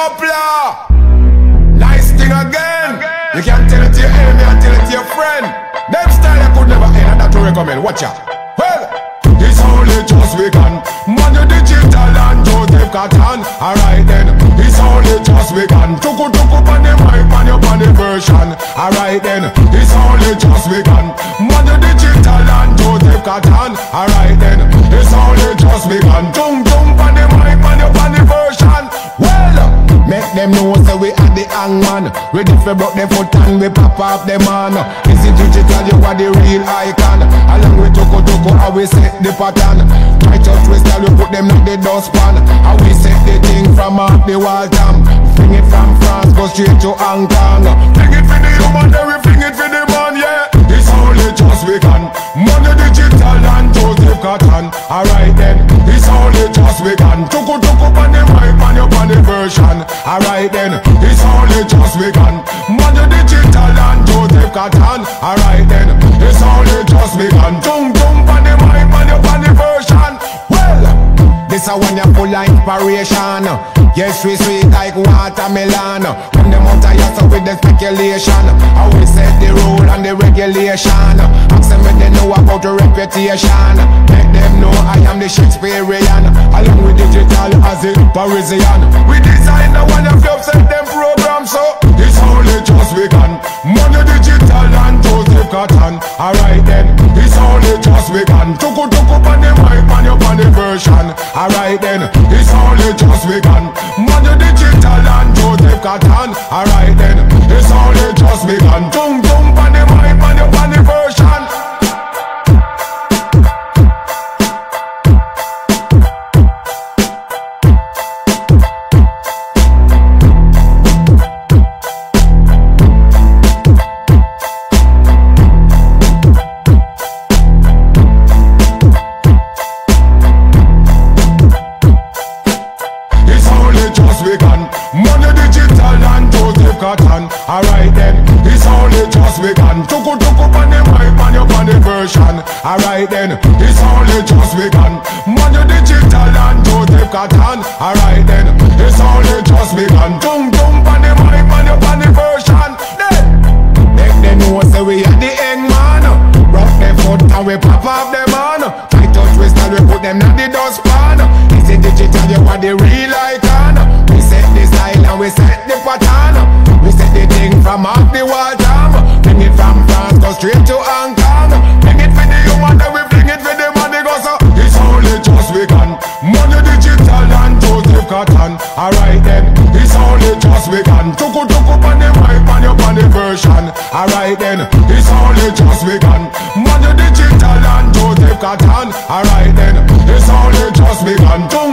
Doppler. Nice thing again. You can tell it to your enemy and tell it to your friend. Them style I could never end, and that to recommend. Watch out. Well, it's only just weekend. Money digital and Joseph Cotton. Alright then, it's only just weekend. Tuku tuku on the mic, man, you on the version. Alright then, it's only just weekend. Money digital and Joseph Cotton. Alright then, it's only just weekend. Tung tung on the mic, man, you on the version. Well, make them know so we are the hangman. Ready for broke them foot and we pop off them man. Is it digital, you are the real icon. Along with Tuku tuku, how we set the pattern. Try to twist and we put them in the dustpan. How we set the thing from off the wall jam. Bring it from France, go straight to Hong Kong. Bring it for the human, then we bring it for the man, yeah. It's only just weekend. Money digital and Joseph Cotton. Alright then, it's only just weekend. Tuku tuku on the mic, man, you on the version. Alright then, it's only just weekend. Money digital and Joseph Cotton. Alright then, it's only just weekend. Tung tung on the mic, man, you on the version. Well, this a one you full of inspiration. Yes, sweet sweet like watermelon. When them out here so with the speculation, how we set the rule and the regulation. Ask them when they know about the reputation. Make them know I am the Shakespearean. Along with digital as a Parisian. We design the one of you set them program. So it's only just weekend. Money digital and Joseph Cotton. Alright then, it's only just weekend. Tuku tuku on the mic, man, you on the version. Alright then, it's only just weekend. Money digital and Joseph Cotton. Alright then, it's only just weekend. Tung tung on the mic, man, you on the version. Money digital and Joseph Cotton. Alright then, it's only just weekend. Tuku tuku on the mic, man, you on the version. Alright then, it's only just weekend. Money digital and Joseph Cotton. Alright then, it's only just weekend. Tung tung on the mic, man, you on the version. Then, make them know say we are the hangman. Rock them foot and we pop off them man. Try to twist and we put them in the dustpan. Is it digital, you are the real icon. We set the style and we set the pattern. We set the thing from off the wall jam. Bring it from France, go straight to Hong Kong. Bring it for the human, then we bring it for the money. Go so it's only just weekend. Money digital and Joseph Cotton. Alright then, it's only just weekend. Tuku tuku on the mic, man, you on the version. Alright then, it's only just weekend. Money digital and Joseph Cotton. Alright then, it's only just weekend.